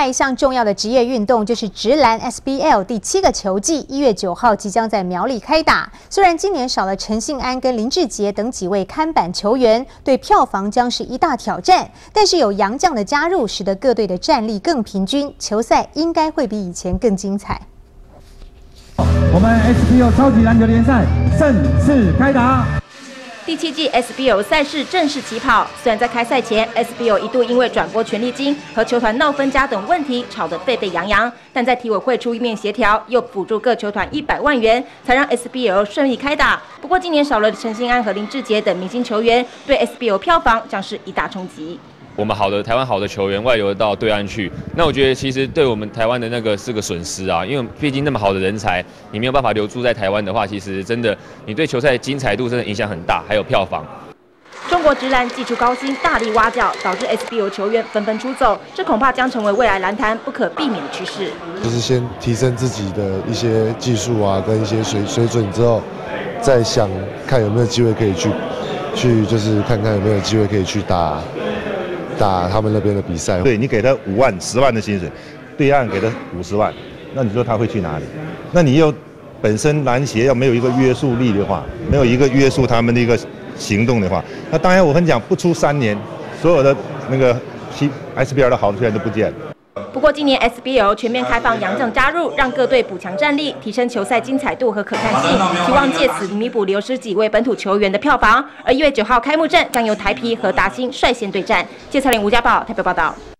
外一项重要的职业运动就是职篮 SBL 第7个球季，1月9号即将在苗栗开打。虽然今年少了陈信安跟林志杰等几位看板球员，对票房将是一大挑战，但是有洋将的加入，使得各队的战力更平均，球赛应该会比以前更精彩。 我们 SBL 超级篮球联赛正式开打。 第7季 SBL 赛事正式起跑。虽然在开赛前 ，SBL 一度因为转播权利金和球团闹分家等问题吵得沸沸扬扬，但在体委会出一面协调，又补助各球团100万元，才让 SBL 顺利开打。不过今年少了陈信安和林志杰等明星球员，对 SBL 票房将是一大冲击。 我们台湾好的球员外流到对岸去，那我觉得其实对我们台湾的那个是个损失啊，因为毕竟那么好的人才，你没有办法留住在台湾的话，其实真的你对球赛的精彩度真的影响很大，还有票房。 中国职篮祭出高薪，大力挖角，导致 SBL 球员纷纷出走，这恐怕将成为未来篮坛不可避免的趋势。 就是先提升自己的一些技术啊，跟一些水准之后，再想看有没有机会可以去就是看看有没有机会可以去打他们那边的比赛。 对你给他5万、10万的薪水，对岸给他50万，那你说他会去哪里？那你又本身篮协要没有一个约束力的话，没有一个约束他们的一个行动的话，那当然我跟你讲，不出3年，所有的那个 SBL 的好球员都不见了。 不过，今年 SBL 全面开放洋将加入，让各队补强战力，提升球赛精彩度和可看性，期望借此弥补流失几位本土球员的票房。而1月9号开幕战将由台啤和达欣率先对战。谢策林、吴家宝台北报道。